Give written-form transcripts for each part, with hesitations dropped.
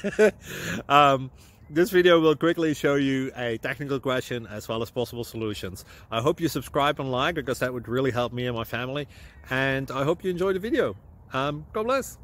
This video will quickly show you a technical question as well as possible solutions. I hope you subscribe and like, because that would really help me and my family. And I hope you enjoy the video. God bless.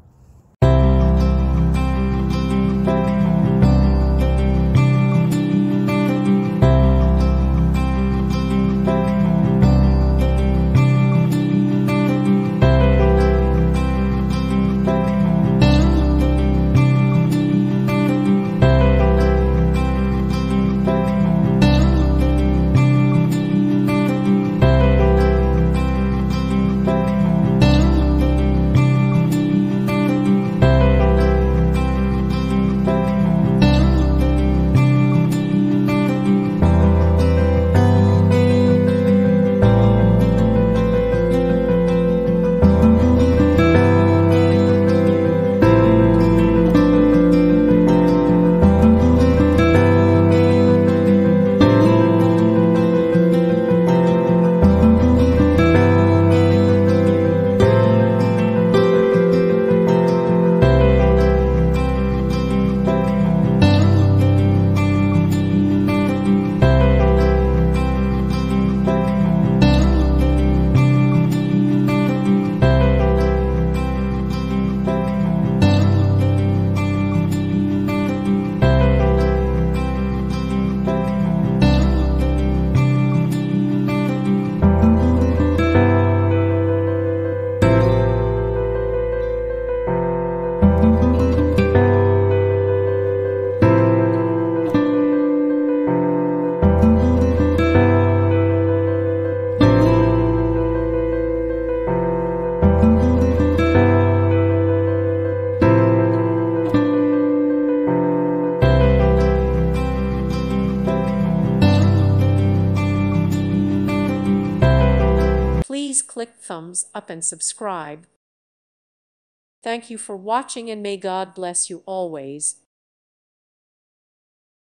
Please click thumbs up and subscribe. Thank you for watching, and may God bless you always.